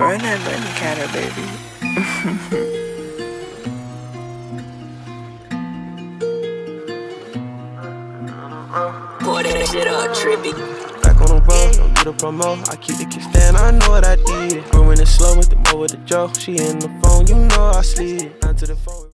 Run that button counter, baby. Pour that shit up, trippy. Back on the road, don't do the promo. I keep the kickstand, I know what I did. Growing it slow with the mo with the joke. She in the phone, you know I slid. Down to the phone.